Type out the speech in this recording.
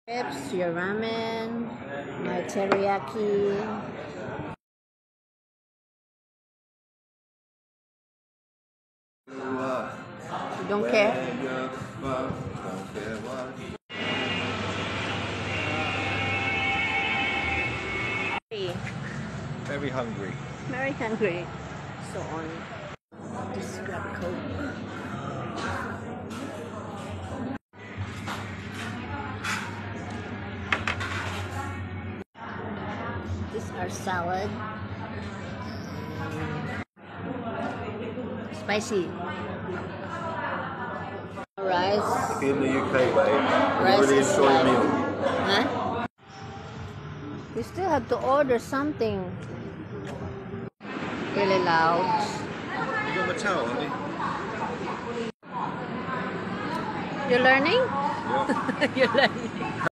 Chips, your ramen, my teriyaki. You don't care? Very hungry. Very hungry. So on. Just grab Coke. These are salad. Spicy. Rice. If you're in the UK, babe, Rice you really is enjoy your like, meal. huh? You still have to order something. Really loud. You got my towel, haven't you? You're learning? Yeah. You're learning.